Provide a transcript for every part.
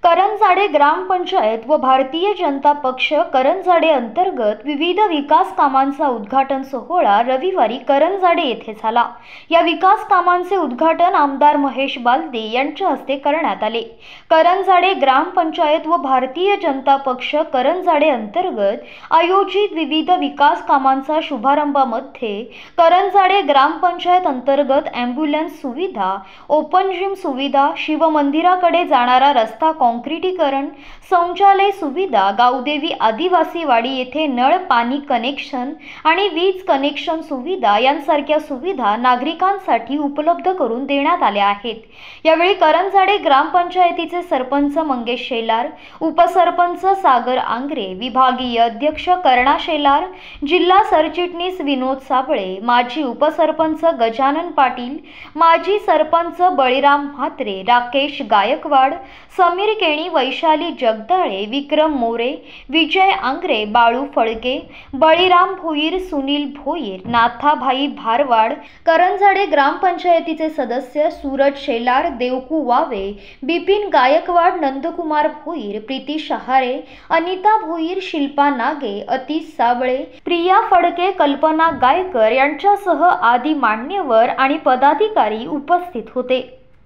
करंजाडे ग्रामपंचायत व भारतीय जनता पक्ष करंजाडे अंतर्गत विविध विकास कामांचा उद्घाटन सोहळा रविवारी करंजाडे येथे झाला। या विकास कामांचे उद्घाटन आमदार महेश बालदी यांच्या हस्ते करण्यात आले। करंजाडे ग्रामपंचायत व भारतीय जनता पक्ष करंजाडे अंतर्गत आयोजित विविध विकास कामांचा शुभारंभामध्ये करंजाडे ग्रामपंचायत अंतर्गत ॲम्ब्युलन्स सुविधा, ओपन जिम सुविधा, शिवमंदिराकडे जाणारा रस्ता काँक्रिटीकरण, शौचालय सुविधा, गावदेवी आदिवासी वाडी येथे नळ पाणी कनेक्शन आणि वीज कनेक्शन सुविधा यांसारख्या सुविधा नागरिकांसाठी उपलब्ध करून देण्यात आल्या आहेत। यावेळी करंजाडे ग्रामपंचायतीचे सरपंच मंगेश शेलार, उपसरपंच सागर आंग्रे, विभागीय अध्यक्ष कर्णा शेलार, जिल्हा सरचिटणीस विनोद साबळे, माजी उपसरपंच गजानन पाटील, माजी सरपंच बळीराम म्हात्रे, राकेश गायकवाड, समीर केणी, वैशाली जगदाळे, विक्रम मोरे, विजय आंग्रे, बाळू फळके, बळीराम भोईर, सुनील भोईर, नाथाभाई भारवाड, करंजाडे ग्रामपंचायतीचे सदस्य सूरज शेलार, देवकू वावे, बिपिन गायकवाड, नंदकुमार भोईर, प्रीती शहारे, अनिता भोईर, शिल्पा नागे, अतीश साबळे, प्रिया फडके, कल्पना गायकर यांच्यासह आदी मान्यवर आणि पदाधिकारी उपस्थित होते।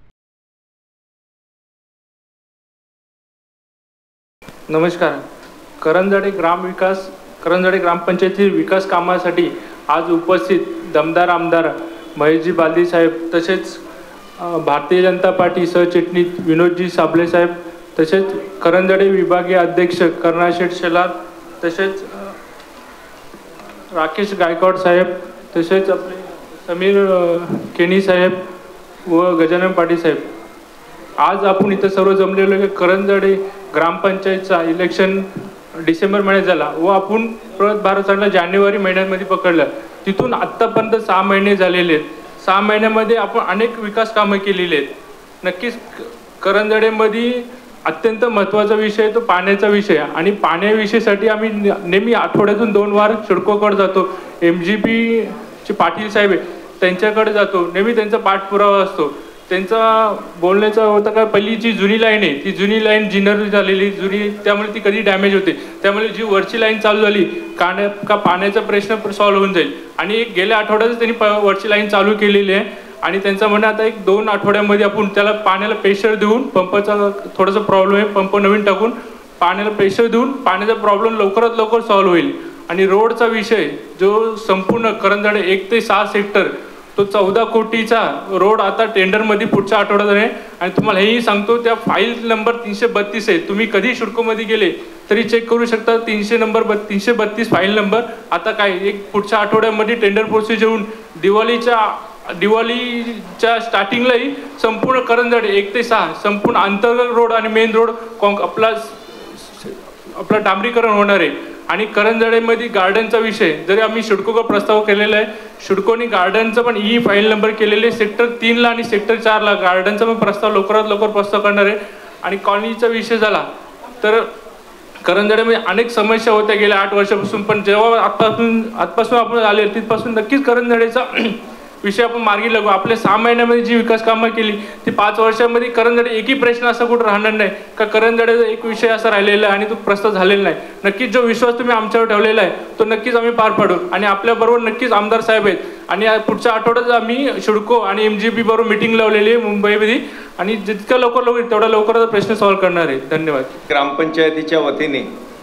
नमस्कार। करंजाडे ग्रामपंचायती विकास कामासाठी आज उपस्थित दमदार आमदार महेशजी बालदी साहेब, तसेच भारतीय जनता पार्टी सरचिटणीस विनोदजी साबळे साहेब, तसेच करंजाडे विभागीय अध्यक्ष कर्णा शेलार, तसेच राकेश गायकवाड साहेब, तसेच आपले समीर केणी साहेब व गजानन पाटील साहेब, आज आपण इथं सर्व जमलेलो करंजाडे ग्रामपंचायतचा इलेक्शन डिसेंबर महिन्यात झाला व आपण परत भारताला जानेवारी महिन्यामध्ये पकडलं। तिथून आत्तापर्यंत 6 महिने झालेले आहेत। 6 महिन्यामध्ये आपण अनेक विकास कामं केलेली आहेत। नक्कीच करंजाडेमध्ये अत्यंत महत्त्वाचा विषय तो पाण्याचा विषय आणि पाण्याविषयीसाठी आम्ही नेहमी आठवड्यातून 2 वार सिडकोकडे जातो। MGP चे पाटील साहेब त्यांच्याकडे जातो, नेहमी त्यांचा पाठपुरावा असतो। त्यांचा बोलण्याचा होता का पहिली जी जुनी लाईन आहे ती जुनी लाईन जिनर झालेली जुनी, त्यामुळे ती कधी डॅमेज होते, त्यामुळे जी वरची लाईन चालू झाली का पाण्याचा प्रश्न सॉल्व्ह होऊन जाईल। आणि गेल्या आठवड्यातच त्यांनी वरची लाईन चालू केलेली आहे आणि त्यांचं म्हणणं आता 1-2 आठवड्यामध्ये आपण त्याला पाण्याला प्रेशर देऊन, पंपाचा थोडासा प्रॉब्लेम आहे, पंप नवीन टाकून पाण्याला प्रेशर देऊन पाण्याचा प्रॉब्लेम लवकरात लवकर सॉल्व्ह होईल। आणि रोडचा विषय जो संपूर्ण करंजाडे 1 ते 6 सेक्टर तो 14 कोटीचा रोड आता टेंडरमध्ये पुढच्या आठवड्यात आहे। आणि तुम्हाला हेही सांगतो त्या फाईल नंबर 332 आहे, तुम्ही कधी सिडकोमध्ये गेले तरी चेक करू शकता। 332 फाईल नंबर आता काय एक पुढच्या आठवड्यामध्ये टेंडर प्रोसेस येऊन दिवाळीच्या स्टार्टिंगलाही संपूर्ण करंजाडे 1 ते 6 संपूर्ण अंतर्गत रोड आणि मेन रोड आपला डांबरीकरण होणार आहे। आणि करंजाडेमध्ये गार्डनचा विषय जरी आम्ही सिडकोकडे प्रस्ताव केलेला आहे, सिडकोनी गार्डनचा पण ई फाईल नंबर केलेले सेक्टर 3ला आणि सेक्टर 4ला गार्डनचा पण प्रस्ताव लवकरात लवकर प्रस्ताव करणार आहे। आणि कॉलनीचा विषय झाला तर करंजाडेमध्ये अनेक समस्या होत्या गेल्या 8 वर्षापासून, पण जेव्हा आजपासून आपण आले तिथपासून नक्कीच करंजाडेचा विषय आपण मार्गी लागू। आपल्या 6 महिन्यामध्ये जी विकास कामं केली ती 5 वर्षामध्ये करंजाडे एकही प्रश्न असा कुठं राहणार नाही का करंजाडेचा एक विषय असा राहिलेला आहे आणि तो प्रस्ताव झालेला नाही। नक्कीच जो विश्वास तुम्ही आमच्यावर ठेवलेला आहे तो नक्कीच आम्ही पार पाडू आणि आपल्याबरोबर नक्कीच आमदार साहेब आहेत। आणि पुढच्या आठवड्यात आम्ही सिडको आणि MGP बरोबर मीटिंग लावलेली आहे मुंबईमध्ये आणि जितक्या लवकर होईल तेवढा लवकरच प्रश्न सॉल्व्ह करणार आहे। धन्यवाद। ग्रामपंचायतीच्या वतीने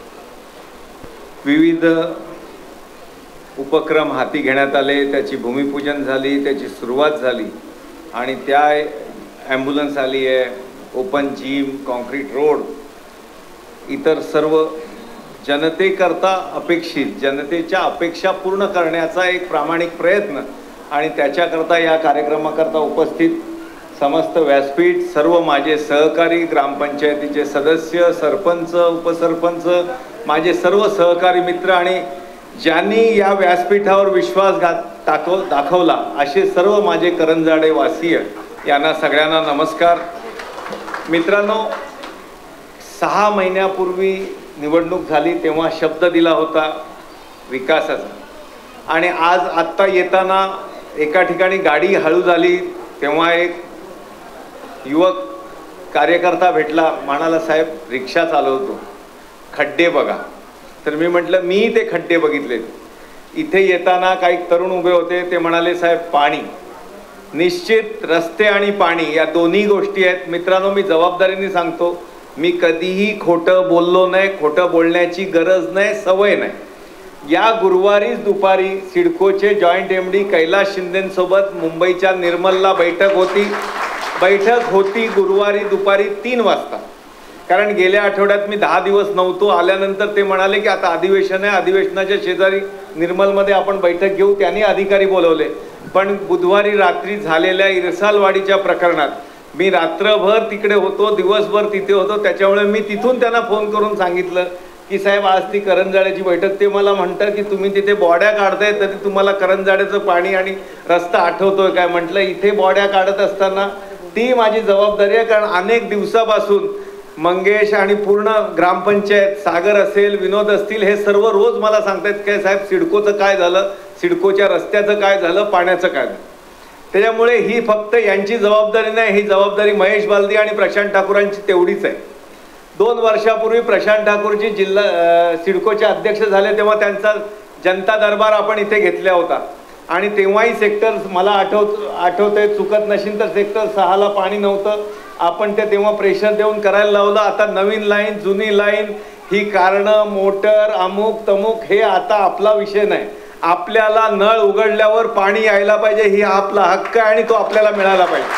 विविध उपक्रम हाती घेण्यात आले, त्याची भूमिपूजन झाली, त्याची सुरुवात झाली आणि त्या ॲम्ब्युलन्स आली आहे, ओपन जिम, कॉन्क्रीट रोड, इतर सर्व जनतेकरता अपेक्षित जनतेच्या अपेक्षा पूर्ण करण्याचा एक प्रामाणिक प्रयत्न आणि त्याच्याकरता या कार्यक्रमाकरता उपस्थित समस्त व्यासपीठ, सर्व माझे सहकारी, ग्रामपंचायतीचे सदस्य, सरपंच, उपसरपंच, माझे सर्व सहकारी मित्र आणि ज्यांनी या व्यासपीठावर विश्वास दाखवला असे सर्व माझे करंजाडे वासीय यांना सगळ्यांना नमस्कार। मित्रांनो, 6 महिन्यापूर्वी निवडणूक झाली तेव्हा शब्द दिला होता विकासाचा आणि आज आत्ता येताना एका ठिकाणी गाडी हळू झाली तेव्हा एक युवक कार्यकर्ता भेटला, म्हणाला साहेब रिक्षा चालवतो, खड्डे बघा. तर मी म्हटलं मी ते खड्डे बघितले. इथे येताना काही तरुण उभे होते, ते म्हणाले साहेब पाणी. निश्चित रस्ते आणि पाणी या दोन्ही गोष्टी आहेत. मित्रांनो, मी जबाबदारीने सांगतो, मी कधीही खोटं बोललो नाही, खोटं बोलण्याची गरज नाही, सवय नाही. या गुरुवारीच दुपारी सिडकोचे जॉईंट MD कैलास शिंदेंसोबत मुंबईच्या निर्मलला बैठक होती गुरुवारी दुपारी 3 वाजता. कारण गेल्या आठवड्यात मी 10 दिवस नव्हतो. आल्यानंतर ते म्हणाले की आता अधिवेशन आहे, अधिवेशनाच्या शेजारी निर्मलमध्ये आपण बैठक घेऊ. त्यांनी अधिकारी बोलवले. पण बुधवारी रात्री झालेल्या इरसालवाडीच्या प्रकरणात मी रात्रभर तिकडे होतो, दिवसभर तिथे होतो. त्याच्यामुळे मी तिथून त्यांना फोन करून सांगितलं की साहेब आज ती करंजाड्याची बैठक. ते मला म्हणतात की तुम्ही तिथे बॉड्या काढताय तरी तुम्हाला करंजाड्याचं पाणी आणि रस्ता आठवतोय काय. म्हटलं इथे बॉड्या काढत असताना ती माझी जबाबदारी आहे. कारण अनेक दिवसापासून मंगेश आणि पूर्ण ग्रामपंचायत, सागर असेल, विनोद असतील, हे सर्व रोज मला सांगतात काय साहेब सिडकोचं काय झालं, सिडकोच्या रस्त्याचं काय झालं, पाण्याचं काय झालं. त्याच्यामुळे ही फक्त यांची जबाबदारी नाही, ही जबाबदारी महेश बालदी आणि प्रशांत ठाकूरांची तेवढीच आहे. 2 वर्षापूर्वी प्रशांत ठाकूरजी सिडकोचे अध्यक्ष झाले तेव्हा त्यांचा जनता दरबार आपण इथे घेतला होता. आणि तेव्हाही सेक्टर मला आठवतंय, चुकत नशील तर सेक्टर 6ला पाणी नव्हतं. आपण ते तेव्हा प्रेशर देऊन करायला लावलं. आता नवीन लाईन, जुनी लाईन, ही कारणं, मोटर, अमुक तमुक, हे आता आपला विषय नाही. आपल्याला नळ उघडल्यावर पाणी यायला पाहिजे, ही आपला हक्क आहे आणि तो आपल्याला मिळाला पाहिजे.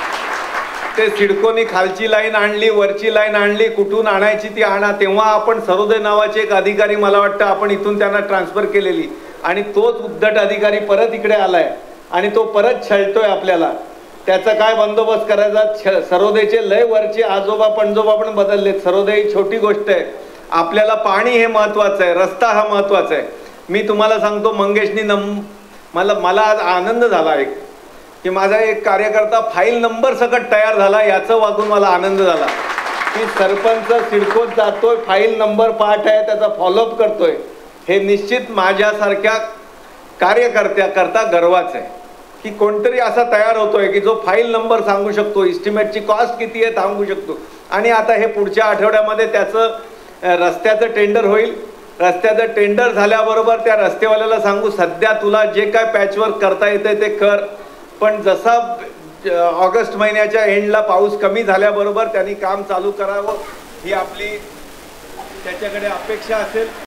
ते सिडकोनी खालची लाईन आणली, वरची लाईन आणली, कुठून आणायची ती आणा. तेव्हा आपण सरोदे नावाचे एक अधिकारी, मला वाटतं आपण इथून त्यांना ट्रान्सफर केलेली, आणि तोच उद्धट अधिकारी परत इकडे आलाय आणि तो परत छळतोय आपल्याला. त्याचा काय बंदोबस्त करायचा. सरोदेचे लय वरचे आजोबा पणजोबा पण बदललेत. सरोदे ही छोटी गोष्ट आहे. आपल्याला पाणी हे महत्वाचं आहे, रस्ता हा महत्वाचा आहे. मी तुम्हाला सांगतो, मंगेशनी मला आज आनंद झाला एक की माझा एक कार्यकर्ता फाईल नंबर सकट तयार झाला. याचं वागून मला आनंद झाला की सरपंच सिडकोत जातोय, फाईल नंबर पाठ आहे, त्याचा फॉलोअप करतोय. हे निश्चित माझ्यासारख्या कार्यकर्त्याकरता गर्वाचं आहे की कोणतरी असा तयार होतोय की जो फाईल नंबर सांगू शकतो, इस्टिमेटची कॉस्ट किती आहे सांगू शकतो. आणि आता हे पुढच्या आठवड्यामध्ये त्याचं रस्त्याचं टेंडर होईल. रस्त्याचं टेंडर झाल्याबरोबर त्या रस्तेवाल्याला सांगू सध्या तुला जे काय पॅचवर्क करता येते ते कर, पण जसा ऑगस्ट महिन्याच्या एंडला पाऊस कमी झाल्याबरोबर त्यांनी काम चालू करावं ही आपली त्याच्याकडे अपेक्षा असेल.